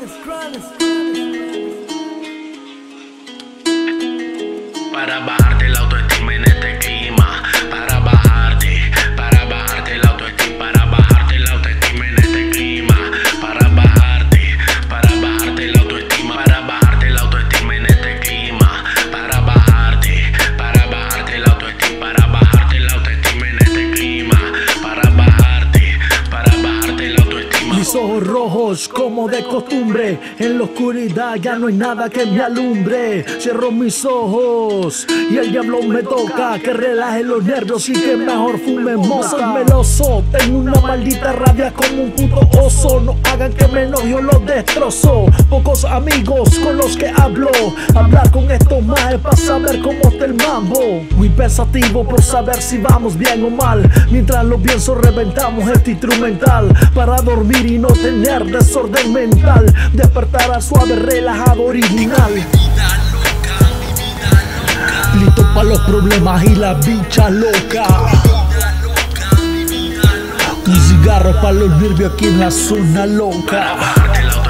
Para bajarte la autoestima en este clima. Para bajarte la autoestima. Para bajarte la autoestima en este clima. Para bajarte la autoestima. Para bajarte la autoestima en este clima. Para bajarte la autoestima. Para bajarte la autoestima en este clima. Para bajarte la autoestima. Mis ojos rojos como de costumbre, en la oscuridad ya no hay nada que me alumbre. Cierro mis ojos y el diablo me toca, que relaje los nervios y que mejor fume moca. Soy meloso, tengo una maldita rabia como un puto oso. No hagan que me enoje o los destrozo. Pocos amigos con los que hablo, hablar con estos majes para saber cómo está el mambo. Muy pensativo por saber si vamos bien o mal. Mientras lo pienso reventamos este instrumental, para dormir y no tener desorden mental. Despertar al suave relajado original. Listo para los problemas y la bicha loca. Un cigarro para los nervios aquí en la zona loca.